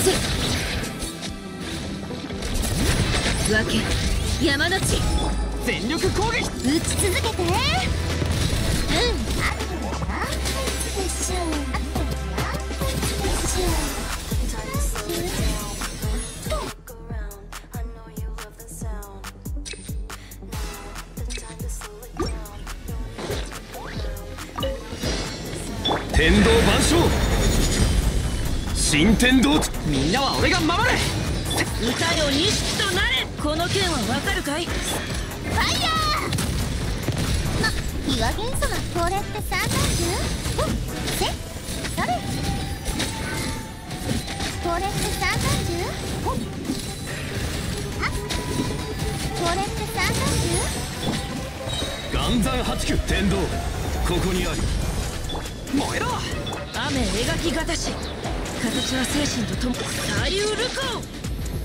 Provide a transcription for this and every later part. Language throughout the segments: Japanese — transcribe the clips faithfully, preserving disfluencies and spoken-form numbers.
分け山の地全力攻撃。 打ち続けて。うん。あとはでしょう。あとはでしょう。 天道万象新天道。 みんなは俺が守れ。歌よ錦となれ。この剣はわかるかい。ファイヤー。ま、岩元素がこれってさんさんじゅう？おっ、せ、それ。これってさんさんじゅう？おっ。はっ。これってさんさんじゅう？ 岩山八九天道ここにある。 燃えろ。雨描きがたし形は精神ととも。サリュールコー。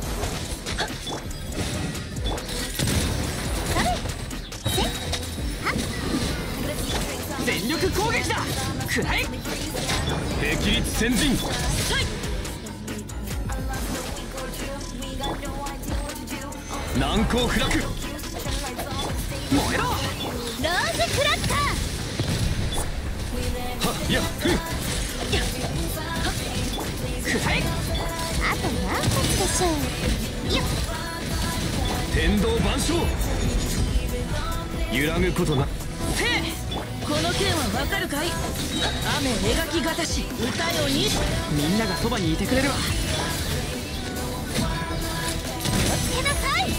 全力攻撃だ。くらい霹靂先陣。難攻不落。 燃えろ。 ローズクラッカー。 はっやっふっやっはっくらい。 あと何発でしょう。よっ。 天道万象揺らぐことな。 せえ。この剣はわかるかい。雨描きがたし歌よに。みんながそばにいてくれるわ。 気をつけなさい。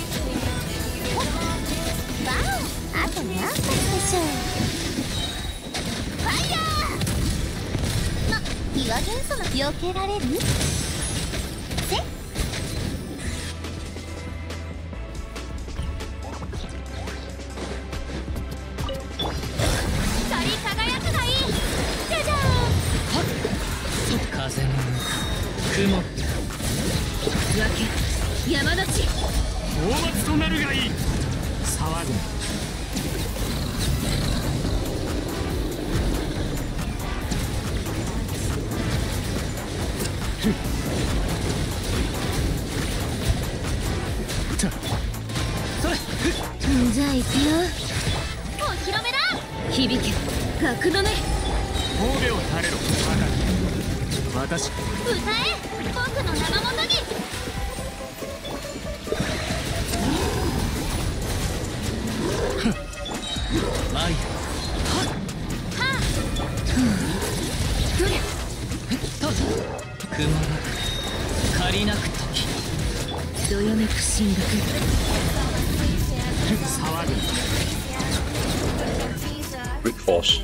バン。あと何発でしょう。ファイヤー。ま、岩元素が避けられる。せ。 風の雲分け山の地大松となるがいい。騒ぐな。 それ。 じゃあ行くよ。お披露目だ。 響け格の根。 神戸を垂れろ。私歌え僕の生元に。 マイはっはっどりゃとくまなく借りなく時どよめく神学。 騒ぐ。 Brute force.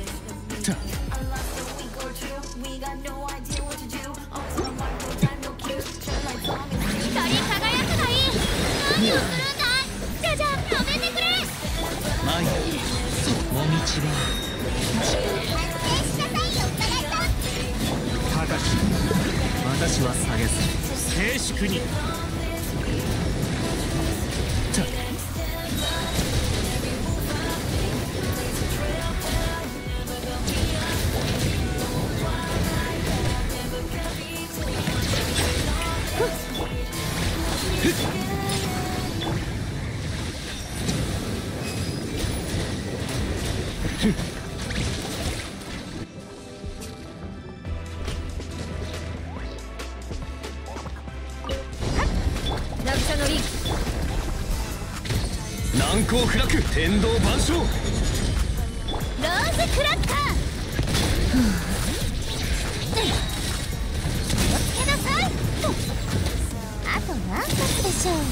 光り輝くがいい。何をするんだい。じゃじゃやめてくれ。 マイもみちば反省しなさいよ岡田さん。 高き私は下げず静粛に。 渚のリン難攻不落天道万象。 ローズクラッカー。気をつけなさい。あと何発でしょう。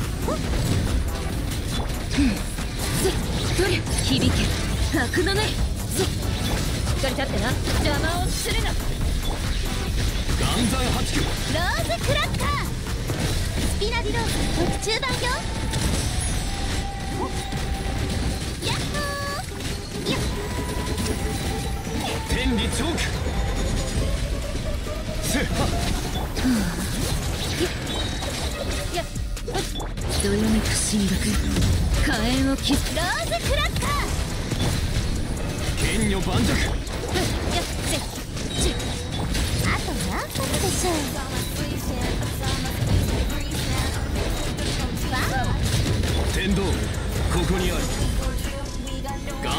せどりゃ響け格の根。せしっかり立ってな。邪魔をするな。 岩山八九。 ローズクラッカー。スピナディローズ特注版よ。やっほー。よっ。 天理チョーク。せっはやっどよめく神学火炎を切る。 ローズクラッカー。 剣女盤石。 やっせちあと何発でしょう。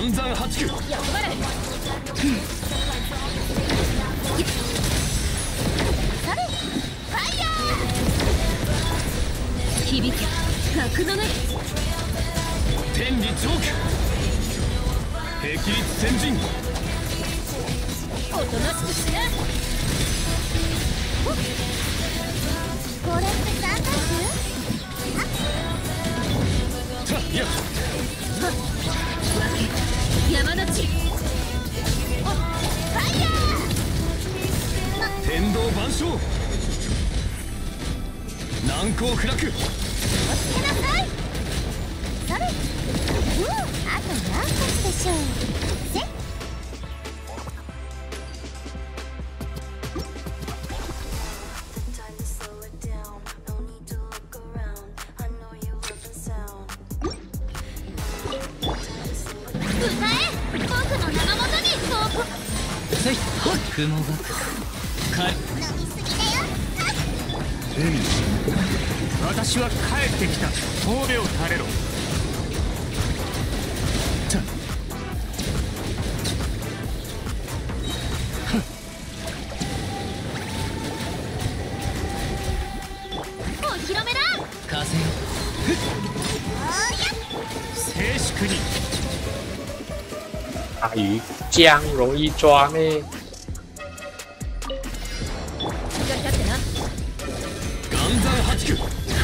岩山八九。 やばれ。 それファイヤ響け格のね。 天理チョーク。霹靂先陣。 おとなしくしな。 ーこれってサンダーたやわけ山の地。 ファイヤ天道万象。難攻不落。 ーつけなさいそれうんあと何発でしょうせっ歌え僕の名のもとにこうせい雲がか飲みすぎだよ天理。私は帰ってきた。神戸を垂れろ。たお披露目だ風よ。 おーや静粛に。 大鱼姜容易抓呢。 気が立ってな。 岩山八九。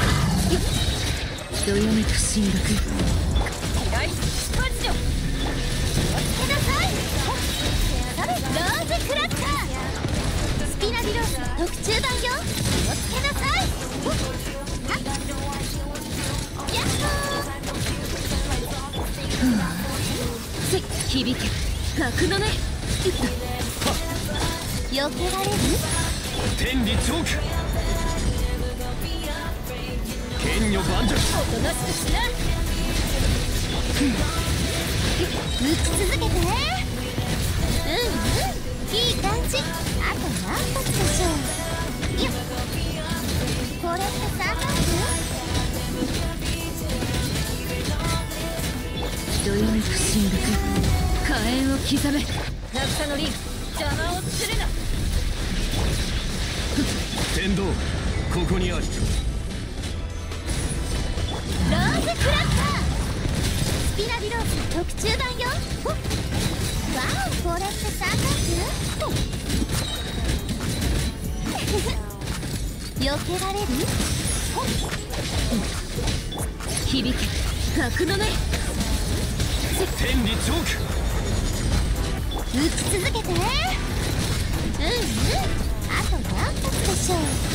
どよめく進学。はいスパチョ。 つけなさいそれローズクラッカースピナビロース特注版よ気をつけなさいはっやっほーせい響け格のね。 避けられる天理チョーク。剣女万丈。 おとなしくしな。 打ち続けてうんうんいい感じあと何発でしょうよっこれってサンダーどよめく進学。火炎を刻め。渚のリン邪魔をするな。 天道ここにあり。 ローズクラッカースピナビロース特注版よほっわおこれってサンダー避けられるほっ響け格のね。 天理チョーク。 打ち続けてうんうんあと何発でしょう